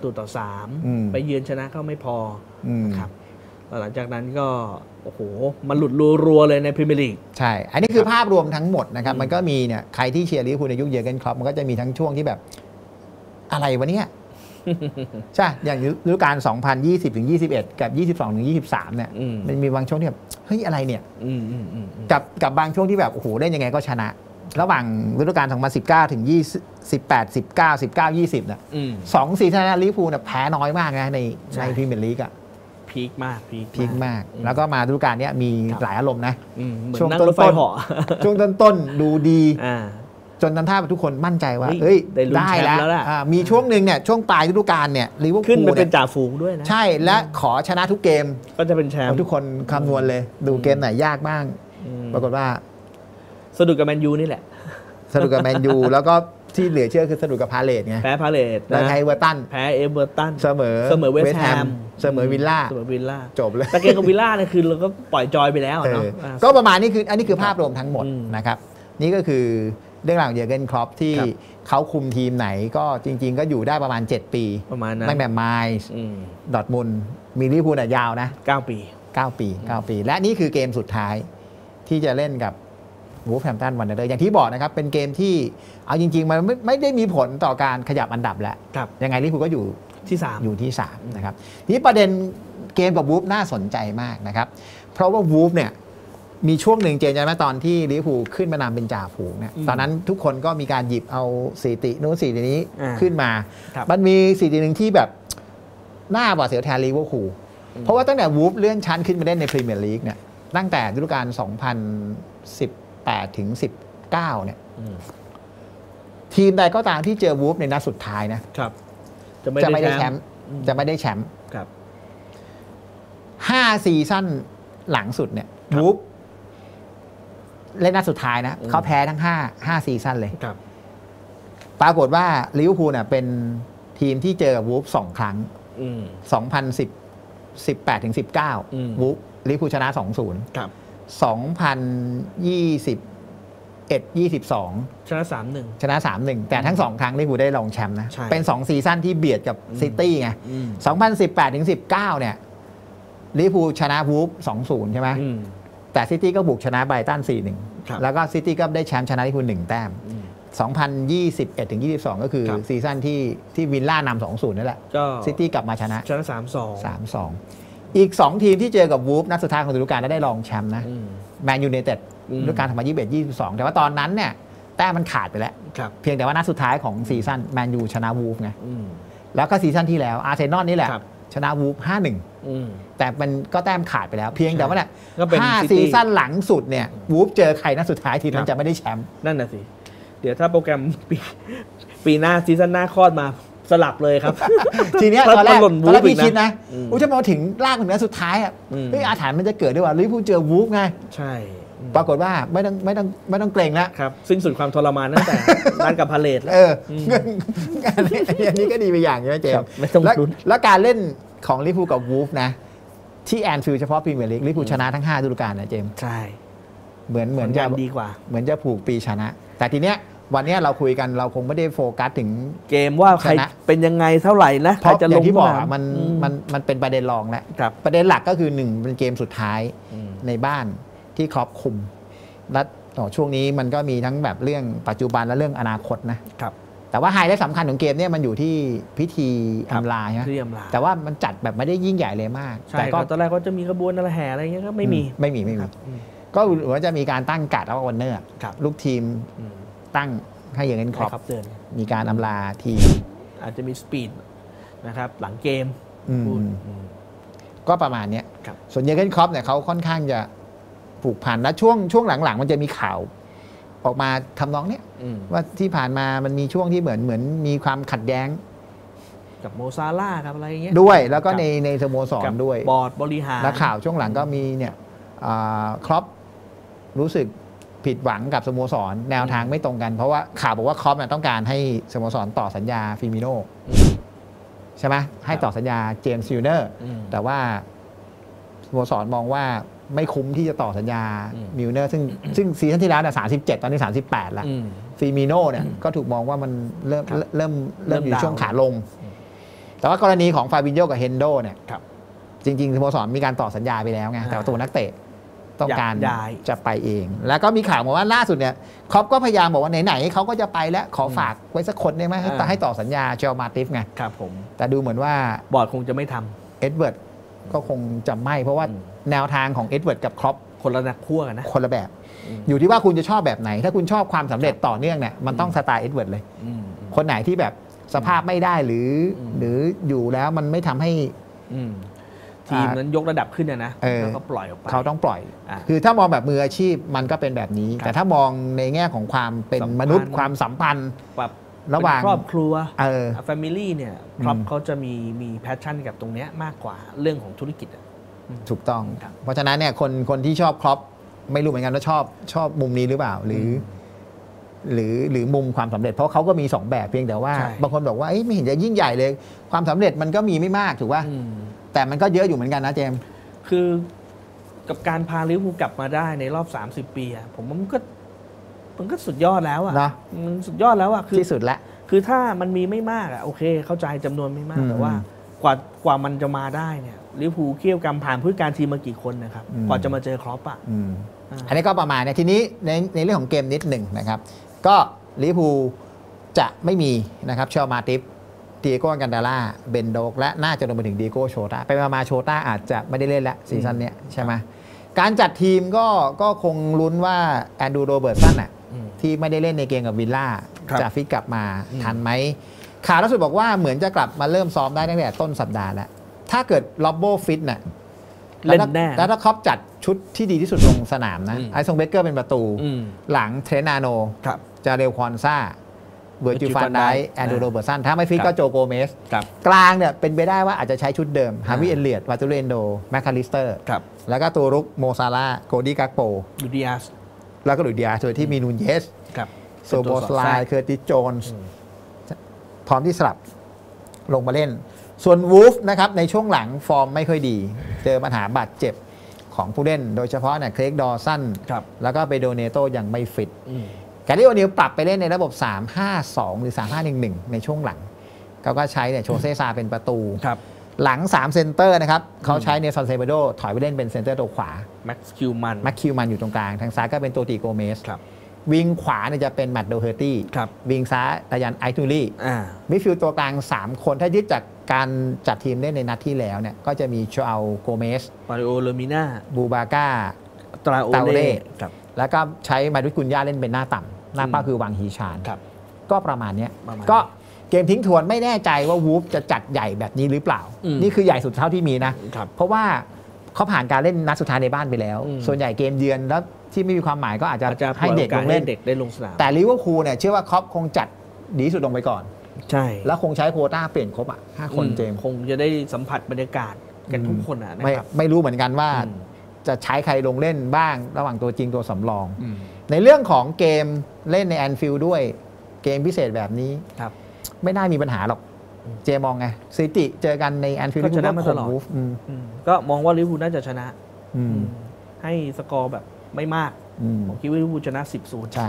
S2: 0-3ไปเยือนชนะก็ไม่พอครับหลังจากนั้นก็โอ้โหมันหลุดรัวๆเลยในพรีเมียร์ลีก
S1: ใช่อันนี้คือภาพรวมทั้งหมดนะครับมันก็มีเนี่ยใครที่เชียร์ลิเวอร์พูลในยุคเยอร์เกนคล็อปมันก็จะมีทั้งช่วงที่แบบอะไรวะเนี่ยใช่อย่างฤดูกาล 2020-21 กับ 22-23 เนี่ยมันมีบางช่วงที่แบบเฮ้ยอะไรเนี่ยกับบางช่วงที่แบบโอ้โหได้ยังไงก็ชนะระหว่างฤดูกาล 2019 ถึง 18 19 20 เนี่ย2 ซีซั่นลิเวอร์พูลแพ้น้อยมากนะในพรีเมียร์ลีก
S2: เพีพีคมาก
S1: แล้วก็มาฤดูกาลนี้มีหลายอารมณ์นะ
S2: ช่วงต้น
S1: ช่วงต้นดูดีจนทำท่าทุกคนมั่นใจว่าได้แล้วมีช่วงหนึ่งเนี่ยช่วงปลายฤดูกาลเนี่ยลิเวอร์พูล
S2: ขึ้นไปเป็นจ่าฝูงด้วยนะ
S1: ใช่และขอชนะทุกเกม
S2: ก็จะเป็นแชมป์
S1: ทุกคนคำนวณเลยดูเกมไหนยากบ้างปรากฏว่า
S2: สะดุดกับแมนยูนี่แหละ
S1: สะดุดกับแมนยูแล้วก็ที่เหลือเชื่อคือสะดุดกับพาเลทไง
S2: แพ้พาเลท
S1: แล้วแพ้เอเวอร์ตัน
S2: แพ้เอเวอร์ตัน
S1: เสมอ
S2: เวสต์แฮม
S1: เสมอวิลล่าจบเลย
S2: แต่เกมกับวิลล่าเนี่ยคือเราก็ปล่อยจอยไปแล้วเนาะ
S1: ก็ประมาณนี้คืออันนี้คือภาพรวมทั้งหมดนะครับนี่ก็คือเรื่องราวของเยอร์เกนคล็อปที่เขาคุมทีมไหนก็จริงๆก็อยู่ได้ประมาณ7ปี
S2: ประมาณนั้น
S1: ตั้งแต่ไมล์ดอร์ทมุนด์มีลิเวอร์พูลยาวนะ
S2: 9 ปี
S1: และนี่คือเกมสุดท้ายที่จะเล่นกับวูฟแฮมป์ตันวันเดอร์อย่างที่บอกนะครับเป็นเกมที่เอาจริงๆมันไม่ได้มีผลต่อการขยับอันดับแล้วยังไงลิเวอร์พูลก็อยู่ที่3นะครับนี่ประเด็นเกมกับวูฟน่าสนใจมากนะครับเพราะว่าวูฟเนี่ยมีช่วงหนึ่งเจนจำไหมตอนที่ลิเวอร์พูลขึ้นมานำเป็นจ่าฝูงเนี่ยตอนนั้นทุกคนก็มีการหยิบเอาสถิตินู้นสถิตินี้ขึ้นมามันมีสถิติหนึ่งที่แบบน่าหวาดเสียวแทนลิเวอร์พูลเพราะว่าตั้งแต่วูฟเลื่อนชั้นขึ้นมาเล่นในพรีเมียร์ลีกเนี่ยตั้งแต่ฤดูกาล2018ถึง19เนี่ยทีมใดก็ตามที่เจอวูฟในนัดสุดท้ายนะครับจะไม่ได้แชมป์ครับ5ซีซั่นหลังสุดเนี่ยวูฟเล่นนัดสุดท้ายนะเขาแพ้ทั้ง5ซีซั่นเลยปรากฏว่าลิเวอร์พูลเนี่ยเป็นทีมที่เจอกับวูฟ2ครั้ง2018ถึง19วูฟลิเวอร์พูลชนะ 2-0
S2: ครับ
S1: 2021-22
S2: ชนะ
S1: 3-1 แต่ทั้ง2ครั้งลิเวอร์พูลได้รองแชมป์นะเป็น2ซีซั่นที่เบียดกับซิตี้ไง2018ถึง19เนี่ยลิเวอร์พูลชนะวูฟ 2-0 ใช่ไหมแต่ซิตี้ก็บุกชนะไบรตัน 4-1 แล้วก็ซิตี้ก็ได้แชมป์ชนะลิเวอร์พูล1 แต้ม2021ถึง22ก็คือซีซั่นที่วิลล่านำ 2-0 นั่นแหละซิตี้กลับมาชนะ 3-2 อีก2ทีมที่เจอกับวูฟนัดสุดท้ายของฤดูกาลและได้รองแชมป์นะแมนยูไนเต็ดฤดูกาล2021-22แต่ว่าตอนนั้นเนี่ยแต้มมันขาดไปแล้วเพียงแต่ว่านัดสุดท้ายของซีซั่นแมนยูชนะวูฟไงแล้วก็ซีซั่นที่แล้วอาร์เซนอลนี่แหละชนะวูฟ 5-1 แต่มันก็แต้มขาดไปแล้วเพียงแต่ว่าเนี่ย5ซีซั่นหลังสุดเนี่ยวูฟเจอใครนัดสุดท้ายทีนั้นจะไม่ได้แชมป์
S2: นั่นน่ะสิเดี๋ยวถ้าโปรแกรมปีหน้าซีซั่นหน้าคลอดมาสลับเลยครับ
S1: ทีนี้ตอนแรกพี่คิดนะจะมาถึงลากถึงนัดสุดท้ายอ่ะอาถรรพ์มันจะเกิดด้วยว่าลิเวอร์พูลเจอวูฟไง
S2: ใช่
S1: ปรากฏว่าไม่ต้องเกรงแล้ว
S2: ครับซึ่งสุดความทรมานตั้งแต่ด้านกับพาเลทแล้ว
S1: อันนี้ก็ดีไปอย่างใช่ไหมเจมส์แล้วการเล่นของลิเวอร์พูลกับวูฟนะที่แอนฟิลด์เฉพาะพรีเมียร์ลีกลิเวอร์พูลชนะทั้ง5ฤดูกาลนะเจมส์
S2: ใช่
S1: เหมือนจะ
S2: ดีกว่า
S1: เหมือนจะผูกปีชนะแต่ทีเนี้ยวันนี้เราคุยกันเราคงไม่ได้โฟกัสถึง
S2: เกมว่าใครเป็นยังไงเท่าไหร่นะ
S1: เพราะอย่างที่บอกมันเป็นประเด็นรองแล้วประเด็นหลักก็คือ1เป็นเกมสุดท้ายในบ้านที่ครอบคุมและช่วงนี้มันก็มีทั้งแบบเรื่องปัจจุบันและเรื่องอนาคตนะครับแต่ว่าไฮไลท์สำคัญของเกมเนี่ยมันอยู่ที่พิธีอำลาใช่ไหมแต่ว่ามันจัดแบบไม่ได้ยิ่งใหญ่เลยมาก
S2: แต่ก็ตอนแรกก็จะมีกระบวนอะไรแห่อะไรเงี้ยก็ไม่มี
S1: ก็หรือว่าจะมีการตั้งการ์ดเอาวันเนอร์ลูกทีมตั้งให้อย่างนั้นครบมีการอำลาทีม
S2: อาจจะมีสปีดนะครับหลังเกม
S1: ก็ประมาณนี้ส่วนเยอร์เกนคล็อปเนี่ยเขาค่อนข้างจะผูกพันและช่วงหลังๆมันจะมีข่าวออกมาทำนองเนี้ยว่าที่ผ่านมามันมีช่วงที่เหมือนมีความขัดแย้ง
S2: กับโมซาร่าครับอะไรเงี้ย
S1: ด้วยแล้วก็ในสโมสรด้วย
S2: บอร์ดบริหาร
S1: และข่าวช่วงหลังก็มีเนี่ยคล็อปรู้สึกผิดหวังกับสโมสรแนวทางไม่ตรงกันเพราะว่าข่าวบอกว่าคล็อปต้องการให้สโมสรต่อสัญญาฟิมิโน่ใช่ไหมให้ต่อสัญญาเจมส์ซิลเนอร์แต่ว่าสโมสรมองว่าไม่คุ้มที่จะต่อสัญญามิลเนอร์ซึ่งซีซั่นที่แล้วเนี่ย37ตอนนี้38แล้วฟิมิโน่เนี่ยก็ถูกมองว่ามันเริ่มอยู่ช่วงขาลงแต่ว่ากรณีของฟาบินโญกับเฮนโดเนี่ยจริงๆสโมสรมีการต่อสัญญาไปแล้วไงแต่ตัวนักเตะต้องการจะไปเองแล้วก็มีข่าวมาว่าล่าสุดเนี่ยคล็อปก็พยายามบอกว่าไหนๆเขาก็จะไปแล้วขอฝากไว้สักคนได้ไหมให้ต่อสัญญาเชลมาติฟไง
S2: ครับผม
S1: แต่ดูเหมือนว่า
S2: บอร์ดคงจะไม่ท
S1: ำเอ็ดเวิร์ดก็คงจะไม่เพราะว่าแนวทางของเอ็ดเวิร์ดกับคล็อป
S2: คนละขั้วกันนะ
S1: คนละแบบอยู่ที่ว่าคุณจะชอบแบบไหนถ้าคุณชอบความสำเร็จต่อเนื่องเนี่ยมันต้องสไตล์เอ็ดเวิร์ดเลยคนไหนที่แบบสภาพไม่ได้หรืออยู่แล้วมันไม่ทำให้
S2: ทีมนั้นยกระดับขึ้นนะแล้วก็ปล่อยออกไป
S1: เขาต้องปล่อยคือถ้ามองแบบมืออาชีพมันก็เป็นแบบนี้แต่ถ้ามองในแง่ของความเป็นมนุษย์ความสัมพันธ์ระหว่าง
S2: ครอบครัวแฟมิลี่เนี่ยครอบเขาจะมีแพชชั่นกับตรงนี้มากกว่าเรื่องของธุรกิจ
S1: ถูกต้องเพราะฉะนั้นเนี่ยคนที่ชอบครอปไม่รู้เหมือนกันว่าชอบมุมนี้หรือเปล่าหรือมุมความสำเร็จเพราะเขาก็มี2แบบเพียงแต่ว่าบางคนบอกว่าไม่เห็นจะยิ่งใหญ่เลยความสำเร็จมันก็มีไม่มากถูกป่ะแต่มันก็เยอะอยู่เหมือนกันนะเจมส์
S2: คือกับการพาลิเวอร์พูลกลับมาได้ในรอบ30 ปีผมว่ามันก็สุดยอดแล้วมันสุดยอดแล้ว
S1: คือที่สุดแล้ว
S2: คือถ้ามันมีไม่มากโอเคเข้าใจจำนวนไม่มากแต่ว่ากว่ามันจะมาได้เนี่ยลิเวอร์พูลเคี่ยวกำผ่านผู้จัดการทีมมากี่คนนะครับกว่าจะมาเจอครอป
S1: อันนี้ก็ประมาณทีนี้ในเรื่องของเกมนิดหนึ่งนะครับก็ลิเวอร์พูลจะไม่มีนะครับชอมาติฟดิเอโก้กันดาล่าเบนโดกและน่าจะรวมไปถึงดิเอโก้โชต้าไปมาโชต้าอาจจะไม่ได้เล่นแล้วซีซั่นนี้ใช่ไหมการจัดทีมก็คงลุ้นว่าแอนดรูโรเบิร์ตสันที่ไม่ได้เล่นในเกมกับวิลล่าจะฟิตกลับมาทันไหมข่าวล่าสุดบอกว่าเหมือนจะกลับมาเริ่มซ้อมได้ตั้งแต่ต้นสัปดาห์แล้วถ้าเกิดล็อบโบฟิตน่ะ
S2: เล่นแน่
S1: แล้วถ้าครอปจัดชุดที่ดีที่สุดลงสนามนะไอซงเบเกอร์เป็นประตูหลังเทรนาโนจะเรลคอนซ่าเบอร์จิฟันไดแอนดูโรเบิร์ตสันถ้าไม่ฟิตก็โจโกเมสกลางเนี่ยเป็นไปได้ว่าอาจจะใช้ชุดเดิมฮาวิเอเลียตวาตูเรนโดแมคคาลิสเตอร์แล้วก็ตัวรุกโมซาร่าโกดี้กักโป
S2: ลูดิอาส
S1: แล้วก็ลูดิอาสโดยที่มีนูนเยสโซโบสไลเคอร์ติสโจนส์พร้อมที่สลับลงมาเล่นส่วนวูฟนะครับในช่วงหลังฟอร์มไม่ค่อยดีเจอปัญหาบาดเจ็บของผู้เล่นโดยเฉพาะเนี่ยเครกดอสันแล้วก็เปโดเนโตยังไม่ฟิตแกรี่โอนิลปรับไปเล่นในระบบ 3-5-2 หรือ 3-5-1-1 ในช่วงหลังเขาก็ใช้เนี่ยโชเซซาเป็นประตูหลัง3เซนเตอร์นะครับเขาใช้เนซอนเซเบโดถอยไปเล่นเป็นเซนเตอร์ตัวขวา
S2: แม็กซ์คิว
S1: มันอยู่ตรงกลางทางซ้ายก็เป็นตัวตีโกเมสวิงขวาเนี่ยจะเป็นแมตต์โดเฮอร์ตี้วิงซ้ายดายันไอทูรี่มิดฟิลด์ตัวกลาง3คนถ้ายึดจากการจัดทีมเล่นในนัดที่แล้วเนี่ยก็จะมีโชอัลโกเมส
S2: มาริโอเลมิน่า
S1: บูบาก้า
S2: ตราโอเล่
S1: แล้วก็ใช้มาดุกุนย่าเล่นเป็นหน้าต่ำหน้าป้าคือวังฮีชานก็ประมาณนี้ก็เกมทิ้งทวนไม่แน่ใจว่าวูฟจะจัดใหญ่แบบนี้หรือเปล่านี่คือใหญ่สุดเท่าที่มีนะเพราะว่าเขาผ่านการเล่นนัดสุดท้ายในบ้านไปแล้วส่วนใหญ่เกมเยือนแล้วที่ไม่มีความหมายก็อาจจะให้เด็กลงเล่น
S2: ได้ลงสนาม
S1: แต่ลิเวอร์พูลเนี่ยเชื่อว่าครอปคงจัดดีสุดลงไปก่อน
S2: ใช่
S1: แล้วคงใช้โควต้าเปลี่ยนครบ5 คนเจม
S2: คงจะได้สัมผัสบรรยากาศกันทุกคน
S1: นะครับไม่รู้เหมือนกันว่าจะใช้ใครลงเล่นบ้างระหว่างตัวจริงตัวสำรองในเรื่องของเกมเล่นในแอนฟิลด์ด้วยเกมพิเศษแบบนี้ไม่น่ามีปัญหาหรอกเจมองไงซิตี้เจอกันในแอนฟิลด์
S2: ก็ชนะมาตลอดก็มองว่าลิเวอร์พูลน่าจะชนะให้สกอร์แบบไม่มากผมคิดว่าลิเวอร์พูลชนะ 10-0
S1: ใช่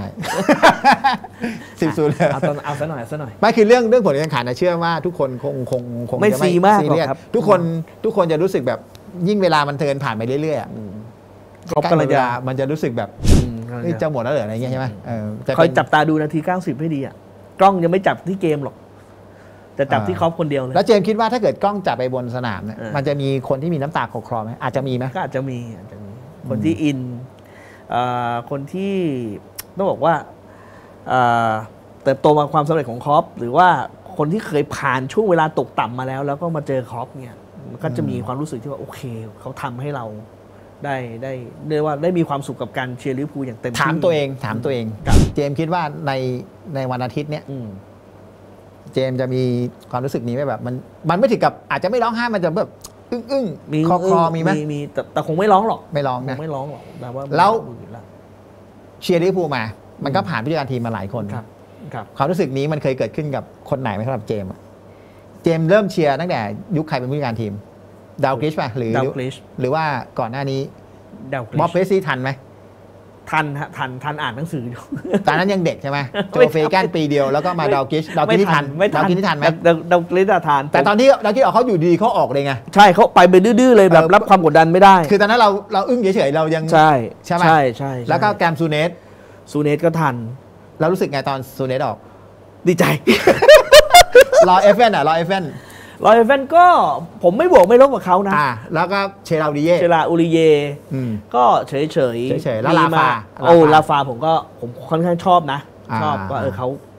S1: 10-0 เลย
S2: เอาซะหน่อย
S1: ไม่คือเรื่องผลการแข่งขันนะเชื่อว่าทุกคนคง
S2: ไม่ซีมากหรอกครับ
S1: ทุกคนจะรู้สึกแบบยิ่งเวลามันเทินผ่านไปเรื่อยๆใกล้เวลามันจะรู้สึกแบบจะหมดแล้วเหรออะไรเงี้ยใช่ไหม
S2: คอยจับตาดูนาที90ให้ดีกล้องยังไม่จับที่เกมหรอกจะจับที่ครอปคนเดียวเลย
S1: แล้วเจมคิดว่าถ้าเกิดกล้องจับไปบนสนามเนี่ยมันจะมีคนที่มีน้ำตาคลอไหมอาจจะมีไหม
S2: ก็อาจจะมีคนที่อินคนที่ต้องบอกว่าเติบโตมาความสำเร็จของครอปหรือว่าคนที่เคยผ่านช่วงเวลาตกต่ำมาแล้วก็มาเจอครอปเนี่ยมันก็จะมีความรู้สึกที่ว่าโอเคเขาทำให้เราได้เรียกว่าได้มีความสุขกับการเชียร์ลิเวอร์พูลอย่างเต็มที่
S1: ถามตัวเองเจมคิดว่าในวันอาทิตย์เนี้ยเจมจะมีความรู้สึกนี้ไหมแบบมันไม่ถึงกับอาจจะไม่ร้องไห้มันจะแบบอึ้งคอมีไหม
S2: มีแต่คงไม่ร้องหรอก
S1: ไม่ร้องนะ
S2: ไม่ร้องหรอกแต่ว่า
S1: แล้วเชียร์ลิเวอร์พูลมามันก็ผ่านผู้จัดการทีมมาหลายคนความรู้สึกนี้มันเคยเกิดขึ้นกับคนไหนไหมสำหรับเจมเริ่มเชียร์ตั้งแต่ยุคใครเป็นผู้จัดการทีมดาวกริชป่ะหรือว่าก่อนหน้านี้บ๊อบเพรสซี่ทันไหม
S2: ทันอ่านหนังสืออยู่
S1: ตอนนั้นยังเด็กใช่ไหมโจเฟแกนปีเดียวแล้วก็มาดาวกริชที่ทันดาวกริชที่ทันไหม
S2: ดาวกริชทัน
S1: แต่ตอนที่ดาวกริชออกเขาอยู่ดีเขาออกเลยไง
S2: ใช่เขาไปดื้อเลยแบบรับความกดดันไม่ได้
S1: คือตอนนั้นเราอึ้งเฉยๆเรายัง
S2: ใช่ไหมใช่
S1: แล้วก็แกมซูเนส
S2: ก็ทัน
S1: เรารู้สึกไงตอนซูเนสออก
S2: ดีใจ
S1: รอเอฟเว่น
S2: ก็ผมไม่บวกไม่ลบกับเขานะ
S1: แล้วก็เชลา
S2: อูริเยก็เฉย
S1: แล้วลาฟา
S2: ผมค่อนข้างชอบนะชอบว่าเขา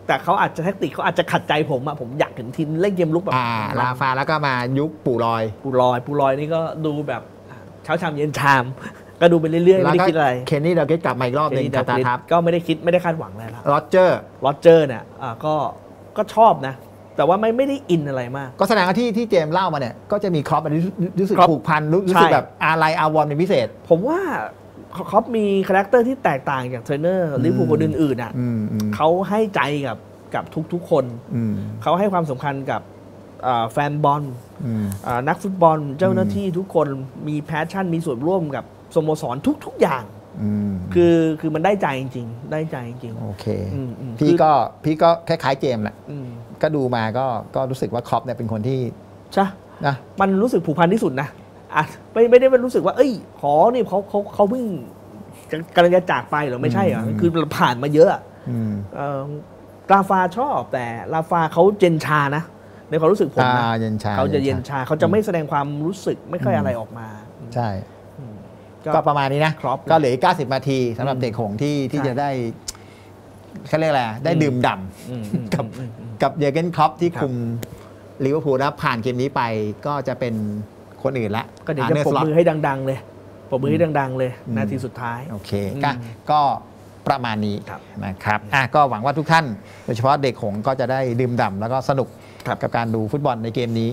S2: แต่เขาอาจจะแทคติกเขาอาจจะขัดใจผมอะผมอยากเห็นทีมเล่นเกมลุกแบบ
S1: ลาฟาแล้วก็มายุคปู่ล
S2: อยนี่ก็ดูแบบเช้าชามเย็นชามก็ดูไปเรื่อยๆไม่ได้คิดอะไร
S1: เคนนี่เดลเกตกลับมาอีกรอบนึงคาตาทับ
S2: ก็ไม่ได้คิดไม่ได้คาดหวังอะไรแล้ว
S1: โรเจอ
S2: ร์เนี่ยก็ชอบนะแต่ว่าไม่ได้อินอะไรมาก
S1: ก็แสดงว่าที่เจมส์เล่ามาเนี่ยก็จะมีครอปรู้สึกผูกพันรู้สึกแบบอะไรอาวรเป็นพิเศษ
S2: ผมว่าครอปมีคาแรคเตอร์ที่แตกต่างจากเทรนเนอร์ลิเวอร์พูลคนอื่นๆอ่ะเขาให้ใจกับทุกๆคนเขาให้ความสำคัญกับแฟนบอลนักฟุตบอลเจ้าหน้าที่ทุกคนมีแพชชั่นมีส่วนร่วมกับสโมสรทุกอย่างคือมันได้ใจจริงๆได้ใจจริง
S1: ๆโอเคพี่ก็คล้ายๆเจมส์แหละก็ดูมาก็รู้สึกว่าครอปเนี่ยเป็นคนที่
S2: ใช่นะมันรู้สึกผูกพันที่สุดนะไม่ได้รู้สึกว่าเอ้ยขอนี่เขาเพิ่งกำลังจะจากไปหรือไม่ใช่เหรอคือผ่านมาเยอะลาฟาชอบแต่ลาฟาเขาเย็นชานะในความรู้สึกผมนะเขาจะเย็นชาเขาจะไม่แสดงความรู้สึกไม่ค่อยอะไรออกมา
S1: ใช่ก็ประมาณนี้นะก็เหลือ90 นาทีสำหรับเด็กหงที่จะได้เขาเรียกอะไรได้ดื่มด่ำกับเยอร์เกนคล็อปที่คุมลิเวอร์พูลนะผ่านเกมนี้ไปก็จะเป็นคนอื่นละ
S2: ก็เดี๋ยวจะปรบมือให้ดังๆเลยปรบมือให้ดังๆเลยนาทีสุดท้าย
S1: โอเคก็ประมาณนี้นะครับก็หวังว่าทุกท่านโดยเฉพาะเด็กหงก็จะได้ดื่มด่ำแล้วก็สนุกกับการดูฟุตบอลในเกมนี้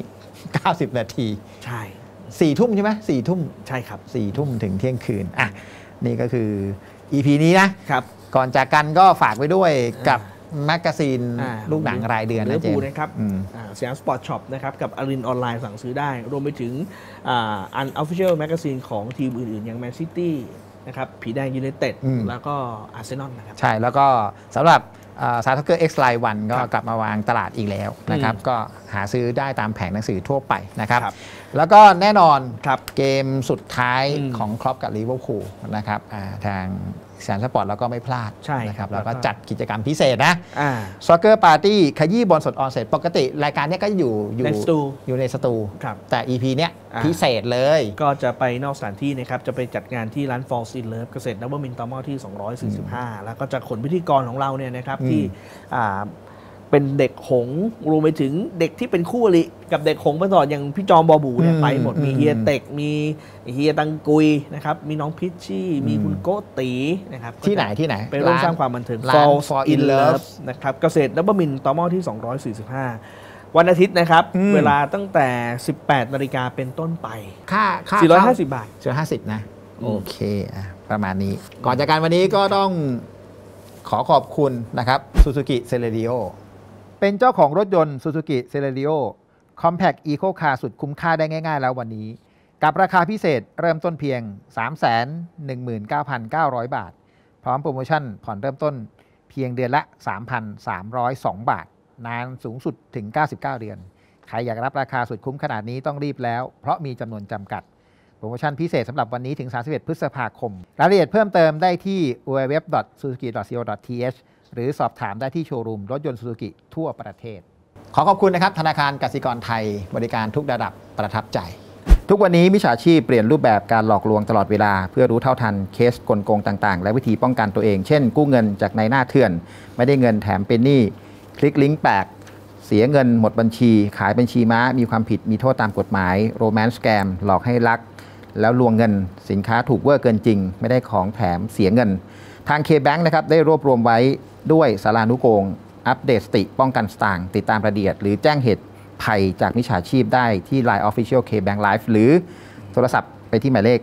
S1: 90 นาที
S2: ใช่
S1: 4 ทุ่มใช่ไหม4 ทุ่ม
S2: ใช่ครับ
S1: 4 ทุ่มถึงเที่ยงคืนนี่ก็คือ EP นี้นะครับก่อนจากกันก็ฝากไว้ด้วยกับแมกกาซีนลูกหนังรายเดือน
S2: นะเจมส์นะครับสยามสปอร์ตช็อปนะครับกับอรินออนไลน์สั่งซื้อได้รวมไปถึงอันออฟฟิเชียลแมกกาซีนของทีมอื่นๆอย่างแมนซิตี้นะครับผีแดงยูไนเต็ดแล้วก็อาร์เซนอลนะครับ
S1: ใช่แล้วก็สำหรับซาทักเกอร์ X Line 1ก็กลับมาวางตลาดอีกแล้วนะครับก็หาซื้อได้ตามแผงหนังสือทั่วไปนะครับแล้วก็แน่นอนเกมสุดท้ายของคล็อปกับลิเวอร์พูลนะครับทางสยามสปอร์ตแล้วก็ไม่พลาดนะครับแล้วก็จัดกิจกรรมพิเศษนะซ็อกเกอร์ปาร์ตี้ขยี้บอลสดออนเซ็ตปกติรายการนี้ก็อยู่ในสตูแต่ EP เนี้ยพิเศษเลย
S2: ก็จะไปนอกสถานที่นะครับจะไปจัดงานที่ร้าน Falls in Love เกษตรนวมินทร์ตมที่245แล้วก็จะขนพิธีกรของเราเนี่ยนะครับที่เป็นเด็กหงรวมไปถึงเด็กที่เป็นคู่อริกับเด็กหงมาตลอดอย่างพี่จอมบอบูเนี่ยไปหมดมีเฮียเต็กมีเฮียตังกุยนะครับมีน้องพิชชี่มีคุณโกตีนะครับ
S1: ที่ไหน
S2: ไปร่วมสร้างความบันเทิง Falls in Love นะครับเกษตรนวมินทร์ตมที่245วันอาทิตย์นะครับเวลาตั้งแต่ 18 นาฬิกาเป็นต้นไป
S1: ค่า
S2: 450 บาท
S1: 450นะโอเคประมาณนี้ก่อนจากกันวันนี้ก็ต้องขอบคุณนะครับ Suzuki Celerio เป็นเจ้าของรถยนต์ Suzuki Celerio Compact Eco Car สุดคุ้มค่าได้ง่ายๆแล้ววันนี้กับราคาพิเศษเริ่มต้นเพียง 319,900 บาทพร้อมโปรโมชั่นผ่อนเริ่มต้นเพียงเดือนละ 3,302 บาทนานสูงสุดถึง99เดือนใครอยากรับราคาสุดคุ้มขนาดนี้ต้องรีบแล้วเพราะมีจำนวนจำกัดโปรโมชั่นพิเศษสำหรับวันนี้ถึง31 พฤษภาคมรายละเอียดเพิ่มเติมได้ที่ www.suzuki.co.th หรือสอบถามได้ที่โชว์รูมรถยนต์ Suzuki ทั่วประเทศขอบคุณนะครับธนาคารกสิกรไทยบริการทุกระดับประทับใจทุกวันนี้มิจฉาชีพเปลี่ยนรูปแบบการหลอกลวงตลอดเวลาเพื่อรู้เท่าทันเคสกลโกงต่างๆและวิธีป้องกันตัวเองเช่นกู้เงินจากนายหน้าเถื่อนไม่ได้เงินแถมเป็นหนี้คลิกลิงก์แปลกเสียเงินหมดบัญชีขายบัญชีม้ามีความผิดมีโทษตามกฎหมายโรแมนต์สแกมหลอกให้รักแล้วลวงเงินสินค้าถูกเวอร์เกินจริงไม่ได้ของแถมเสียเงินทาง K-Bank นะครับได้รวบรวมไว้ด้วยสารานุโกงอัปเดตสติป้องกันสตางค์ติดตามรายละเอียดหรือแจ้งเหตุภัยจากมิจฉาชีพได้ที่ Line Official K-Bank Live หรือโทรศัพท์ไปที่หมายเลข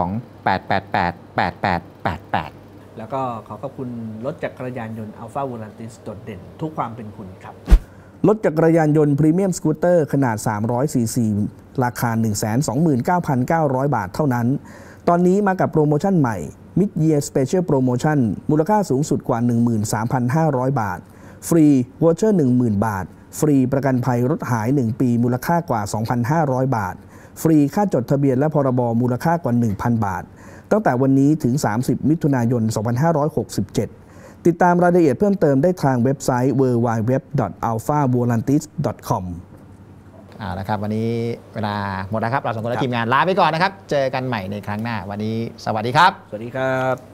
S1: 02-888-8888
S2: แล้วก็ขอบคุณรถจักรยานยนต์ Alpha Volantis โดดเด่นทุกความเป็นคุณครับรถจักรยานยนต์พรีเมียมสกูตเตอร์ขนาด300 ซีซี ราคา 129,900 บาทเท่านั้นตอนนี้มากับโปรโมชั่นใหม่ Mid Year Special Promotion มูลค่าสูงสุดกว่า 13,500 บาทฟรีวอเชอร์ 10,000 บาทฟรีประกันภัยรถหาย1ปีมูลค่ากว่า 2,500 บาทฟรีค่าจดทะเบียนและพรบมูลค่ากว่า 1,000 บาทตั้งแต่วันนี้ถึง30 มิถุนายน 2567ติดตามรายละเอียดเพิ่มเติมได้ทางเว็บไซต์ www.alphavolantis.com
S1: ละครับวันนี้เวลาหมดแล้วครับเราสองคนและทีมงานลาไปก่อนนะครับเจอกันใหม่ในครั้งหน้าวันนี้สวัสดีครับ
S2: สวัสดีครับ